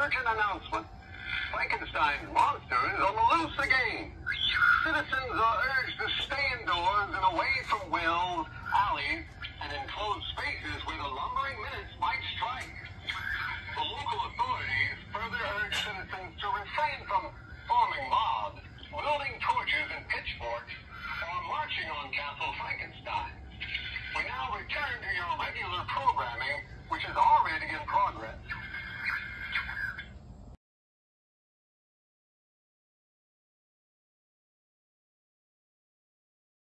urgent announcement. Frankenstein's monster is on the loose again. Citizens are urged to stay indoors and away from wells, alleys, and enclosed spaces where the lumbering minutes might strike. The local authorities further urge citizens to refrain from forming mobs, wielding torches and pitchforks, or marching on Castle Frankenstein. We now return to your regular programming, which is already in progress.